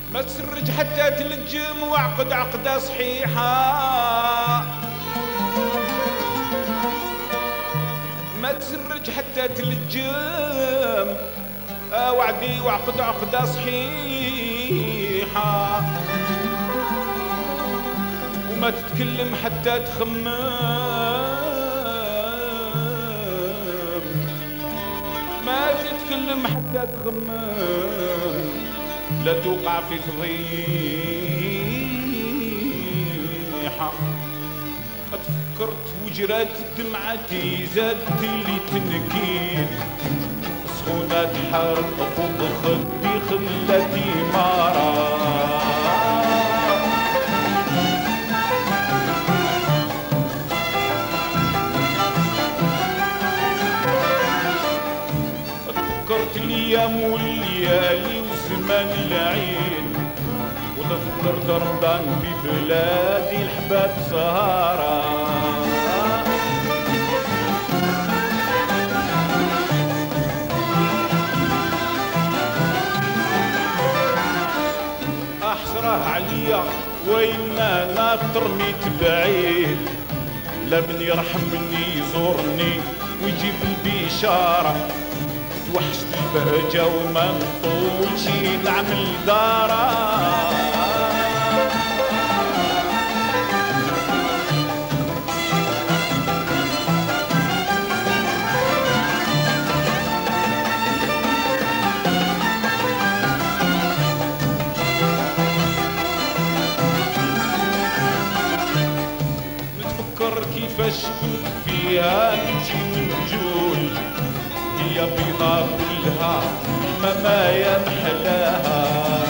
ما تسرج حتى تلجم وعقد عقدة صحيحة، ما تسرج حتى تلجم وعدي وعقد عقدة صحيحة، وما تتكلم حتى تخمم، ما تتكلم حتى تخمم، لا توقع في فضيحة. تفكرت وجرات دمعتي زادت لي تنكيد، سخونة تحرق فوق خدي خلتي مرة. تفكرت الايام والليالي وزمان العيد، وتفكرت رمضان في بلادي الحباب سهرة. احسراه عليا وين انا ترميت بعيد، لا من يرحمني يزورني ويجيب البشارة. توحشت البهجة وما نطولش نعمل دارة. نتفكر كيفاش كنت فيها نمشي ونجول، هي بيضا كلها ما يا محلاها.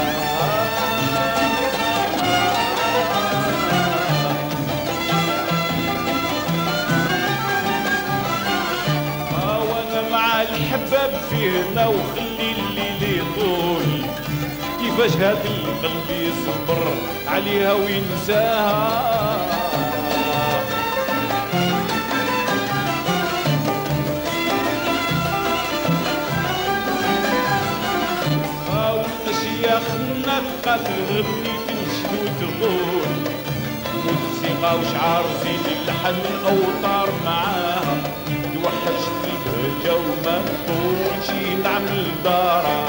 وانا مع الحباب فينا وخلي الليل يطول، كيفاش هاد القلب يصبر عليها وينساها. ياخنا تقاتل غني تنشد وتغول، موسيقى وشعار زين اللحن اوتار معاها. توحشت البهجة وما نطولش نعمل دارة.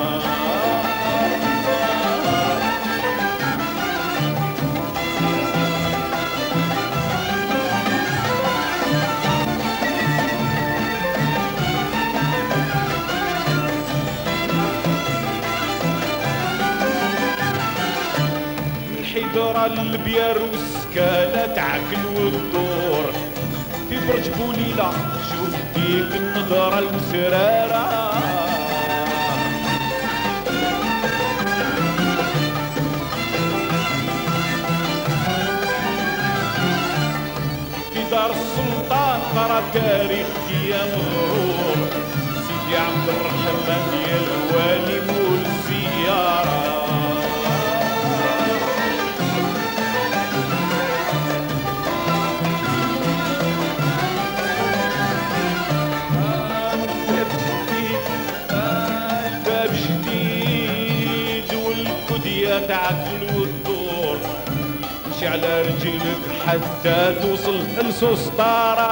حيدرة البيار والسكالة تعكل وتدور، في برج بوليلة شوف ديك النظرة المسرارة. في دار السلطان قرا تاريخ يا مغرور، سيدي عبد الرحمن يا الوالي مول الزيارة. تعدل وتدور، مشي على رجلك حتى توصل لسسطارة.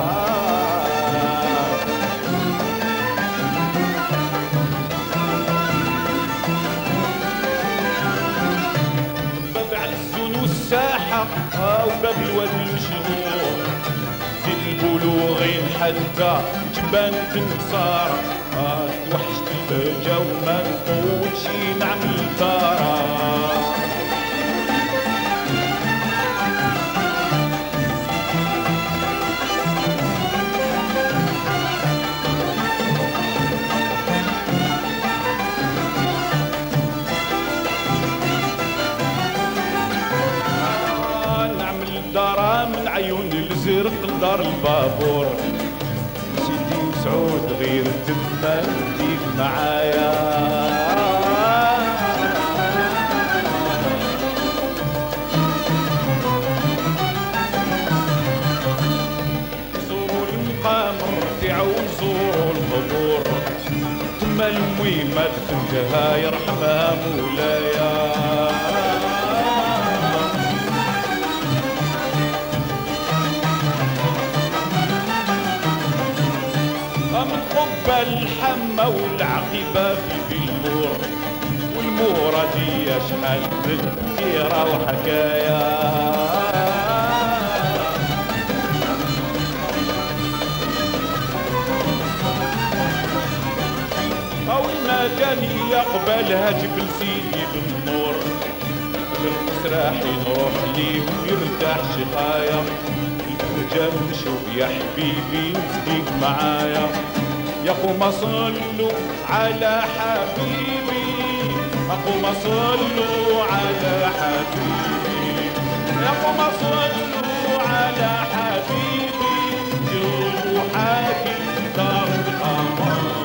باب عزون والساحة وباب الواد المشهور، زيد البلوغين حتى جبان تنصارة. توحشت البهجة وما نطولش نعمل دارة. نعمل دارة من عيون الزرق لدار البابور، سيدي وسعود غير تما نديك معايا. زوروا المقام رفيع وزوروا القبور، تما المهمة ما تفنجها يرحمها مولايا. من حب الحمى والعقبة في المور، والمورة دي شحال من كيرة وحكاية. أول ما كان يقبلها جبل سيدي بالنور، بالقصراحي نروح ليه ويرتاح شقايا. جمشوا يا حبيبي نفديك معايا، يا قوم صلوا على حبيبي، يا قوم صلوا على حبيبي، يا قوم صلوا على حبيبي، جوا حاكي دار القمر.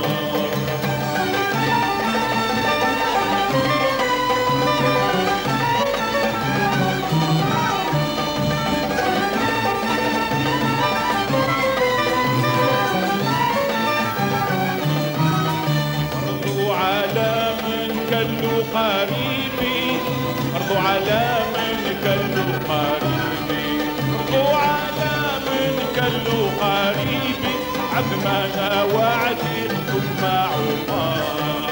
قريبي ارضوا على من كلوا قريبي، ارضوا على من كلوا قريبي، عزمنا وعدي ثم عمر.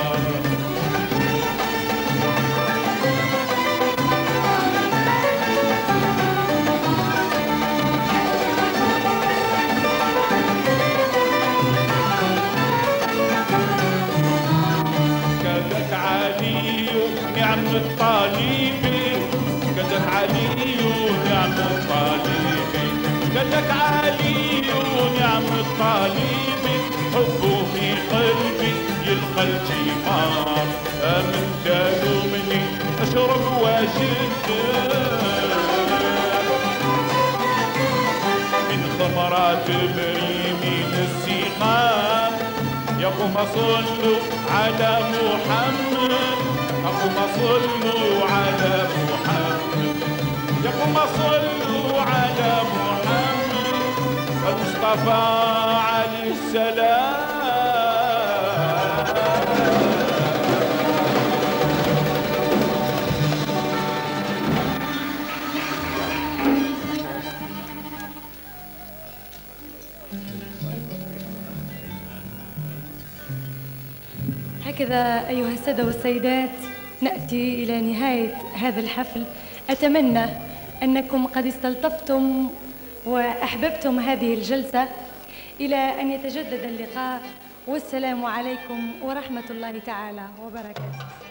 كذاك علي نعم الطالبي، كذاك علي ونعم الطالبي، كذاك علي ونعم الطالبي، حبه في قلبي يلقى الجمار. من كانوا مني اشرب واشد من خمرات بريمين السقام، يا قوم صلوا على محمد، يا قوم صلوا على محمد، يا قوم صلوا على محمد المصطفى عليه السلام. هكذا أيها السادة والسيدات نأتي إلى نهاية هذا الحفل. أتمنى أنكم قد استلطفتم وأحببتم هذه الجلسة. إلى أن يتجدد اللقاء، والسلام عليكم ورحمة الله تعالى وبركاته.